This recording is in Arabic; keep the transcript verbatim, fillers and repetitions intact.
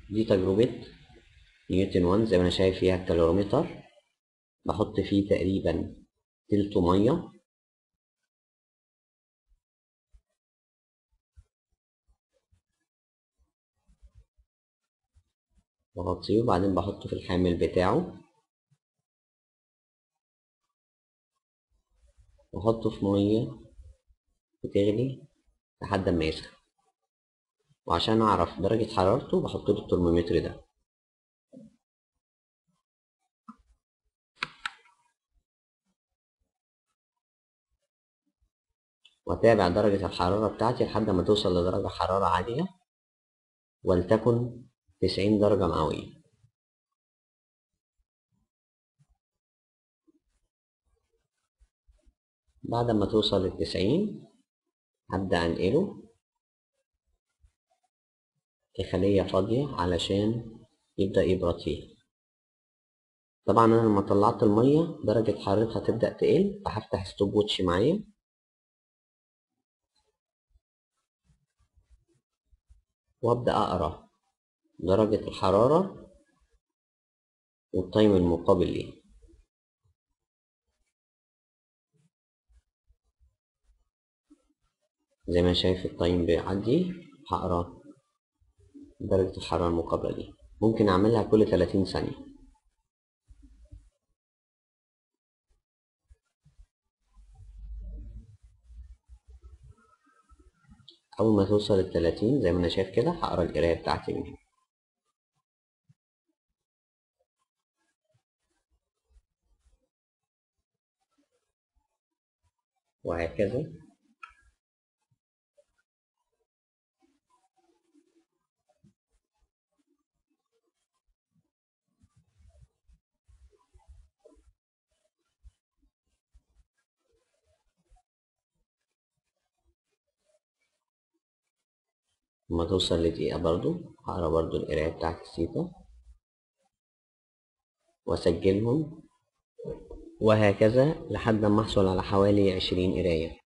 دي تجربة نيوتن واحد زي ما انا شايف فيها الكالوريمتر، بحط فيه تقريبا تلته مية بغطيه، وبعدين بحطه في الحامل بتاعه واحطه في مية بتغلي لحد ما يسخن، وعشان اعرف درجة حرارته بحط له الترمومتر ده واتابع درجة الحرارة بتاعتي لحد ما توصل لدرجة حرارة عالية ولتكن تسعين درجة مئوية. بعد ما توصل للتسعين هبدأ انقله في خلية فاضية علشان يبدأ يبرد فيها. طبعا انا لما طلعت المية درجة حرارتها هتبدأ تقل، فهفتح ستوب ووتش معايا وابدأ اقرا درجة الحرارة والتايم المقابل ليه. زي ما شايف التايم بيعدي، هقرا درجة الحرارة المقابلة ليه. ممكن اعملها كل تلاتين ثانية. اول ما توصل التلاتين زي ما انا شايف كده هقرا القراية بتاعتي من هنا، وهكذا. لما توصل لدقيقة برضو هقرا برضو القراية بتاعت الثيتا واسجلهم، وهكذا لحد ما احصل على حوالي عشرين قراية.